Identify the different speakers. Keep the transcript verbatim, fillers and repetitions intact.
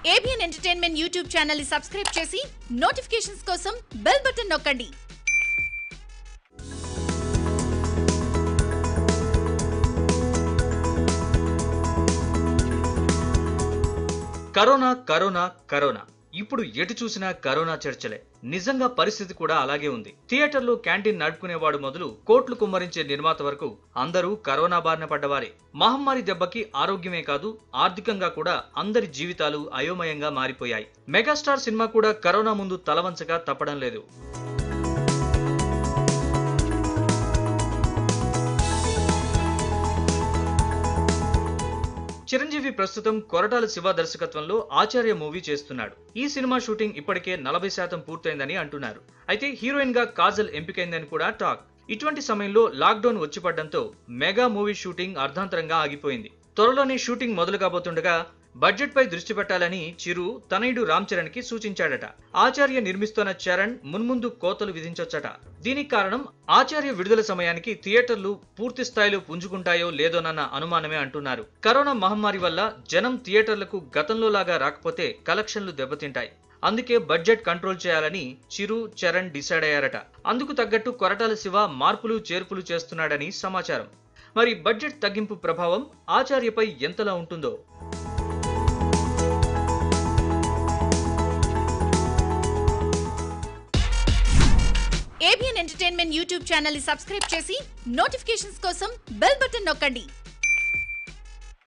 Speaker 1: ABN entertainment YouTube channel ని subscribe చేసి notifications కోసం బెల్ బటన్ నొక్కండి.
Speaker 2: కరోనా కరోనా కరోనా ఇప్పుడు ఎటు చూసినా కరోనా చర్చలే. నిజంగా పరిస్థితి కూడా అలాగే ఉంది. థియేటర్లో క్యాంటీన్ నడుపుకునేవాడు మొదలు కోట్లు కుమ్మరించే నిర్మాత వరకు అందరూ కరోనా బారిన పడ్డవారే. మహమ్మారి దెబ్బకి ఆరోగ్యమే కాదు, ఆర్థికంగా కూడా అందరి జీవితాలు అయోమయంగా మారిపోయాయి. మెగాస్టార్ సినిమా కూడా కరోనా ముందు తలవంచగా తప్పడం లేదు. చిరంజీవి ప్రస్తుతం కొరటాల శివ దర్శకత్వంలో ఆచార్య మూవీ చేస్తున్నాడు. ఈ సినిమా షూటింగ్ ఇప్పటికే నలభై శాతం పూర్తయిందని అంటున్నారు. అయితే హీరోయిన్ గా కాజల్ ఎంపికైందని కూడా టాక్. ఇటువంటి సమయంలో లాక్డౌన్ వచ్చిపడడంతో మెగా మూవీ షూటింగ్ అర్ధాంతరంగా ఆగిపోయింది. త్వరలోనే షూటింగ్ మొదలు కాబోతుండగా బడ్జెట్ పై దృష్టి పెట్టాలని చిరు తనయుడు రామ్ చరణ్ కి సూచించాడట. ఆచార్య నిర్మిస్తున్న చరణ్ మున్ముందు కోతలు విధించొచ్చట. దీనికి కారణం ఆచార్య విడుదల సమయానికి థియేటర్లు పూర్తి స్థాయిలో పుంజుకుంటాయో లేదోనన్న అనుమానమే అంటున్నారు. కరోనా మహమ్మారి వల్ల జనం థియేటర్లకు గతంలో లాగా రాకపోతే కలెక్షన్లు దెబ్బతింటాయి. అందుకే బడ్జెట్ కంట్రోల్ చేయాలని చిరు చరణ్ డిసైడ్ అయ్యారట. అందుకు తగ్గట్టు కొరటాల శివ మార్పులు చేర్పులు చేస్తున్నాడని సమాచారం. మరి బడ్జెట్ తగ్గింపు ప్రభావం ఆచార్యపై ఎంతలా ఉంటుందో.
Speaker 1: ఏబిఎన్ ఎంటర్టైన్మెంట్ యూట్యూబ్ ఛానల్ ని సబ్స్క్రైబ్ చేసి నోటిఫికేషన్స్ కోసం బెల్ బటన్ నొక్కండి.